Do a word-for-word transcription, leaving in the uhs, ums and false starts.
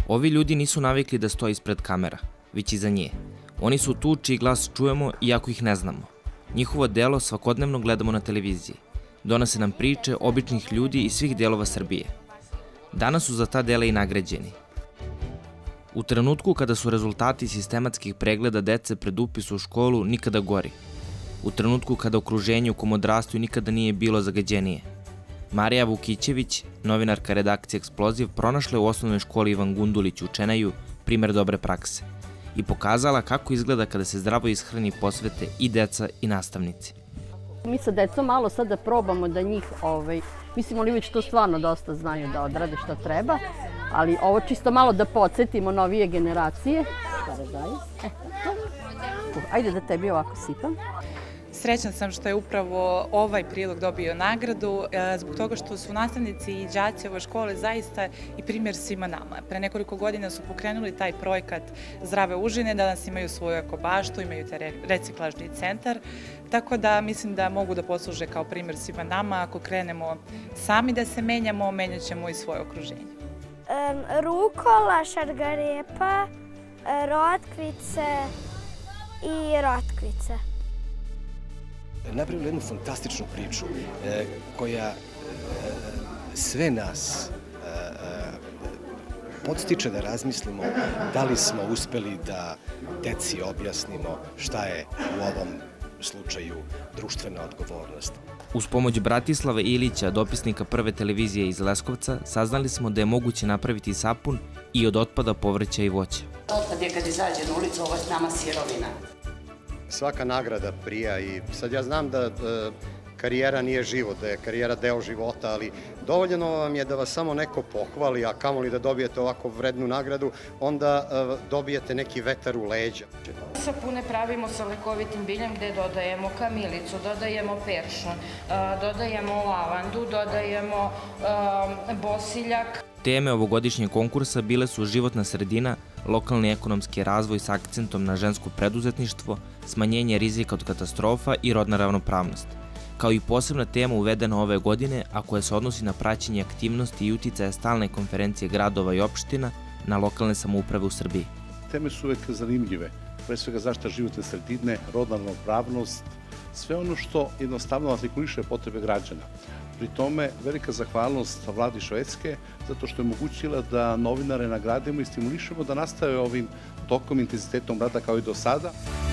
Ovi ljudi nisu navikli da stoje ispred kamera, već iza nje. Oni su tu čiji glas čujemo iako ih ne znamo. Njihovo delo svakodnevno gledamo na televiziji. Donose nam priče običnih ljudi iz svih delova Srbije. Danas su za ta dela i nagrađeni. U trenutku kada su rezultati sistematskih pregleda dece pred upis u školu nikada gori. U trenutku kada okruženje u kom odrastaju nikada nije bilo zagađenije. Marija Vukićević, novinarka redakcije Eksploziv, pronašla je u osnovnoj školi Ivan Gundulić u Čenaju primer dobre prakse i pokazala kako izgleda kada se zdravo ishrani posvete i deca i nastavnici. Mi sa decom malo sad da probamo da njih, mislim oni već to stvarno dosta znaju da odrade što treba, ali ovo čisto malo da podsjetimo novije generacije. Ajde da tebi ovako sipam. Srećna sam što je upravo ovaj prilog dobio nagradu zbog toga što su nastavnici i đaci ove škole zaista i primjer svima nama. Pre nekoliko godina su pokrenuli taj projekat Zdrave užine, danas imaju svoju ekobaštu, imaju taj reciklažni centar, tako da mislim da mogu da posluže kao primjer svima nama. Ako krenemo sami da se menjamo, menjat ćemo i svoje okruženje. Rukola, šargarepa, rotkvice i rotkvice. Napravili jednu fantastičnu priču koja sve nas podstiče da razmislimo da li smo uspeli da deci objasnimo šta je u ovom slučaju društvena odgovornost. Uz pomoć Bratislava Ilića, dopisnika Prve televizije iz Leskovca, saznali smo da je moguće napraviti sapun i od otpada povrća i voća. Otpad je kad izađe na ulicu, ovo je s nama sirovina. Svaka nagrada prija i sad ja znam da karijera nije život, da je karijera deo života, ali dovoljno vam je da vas samo neko pohvali, a kamoli da dobijete ovako vrednu nagradu, onda dobijete neki vetar u leđa. Sapune pravimo sa lekovitim biljem gde dodajemo kamilicu, dodajemo peršun, dodajemo lavandu, dodajemo bosiljak. Teme ovogodišnjeg konkursa bile su životna sredina, lokalni ekonomski razvoj sa akcentom na žensko preduzetništvo, smanjenje rizika od katastrofa i rodna ravnopravnost, kao i posebna tema uvedena ove godine, a koja se odnosi na praćenje aktivnosti i uticaja stalne konferencije gradova i opština na lokalne samouprave u Srbiji. Teme su uvek zanimljive, pre svega zaštita životne sredine, rodna ravnopravnost, sve ono što jednostavno artikuliše potrebe građana. Pri tome velika zahvalnost vladi Švedske zato što je omogućila da novinare nagradimo i stimulišemo da nastave ovim tokom intenzitetom rada kao i do sada.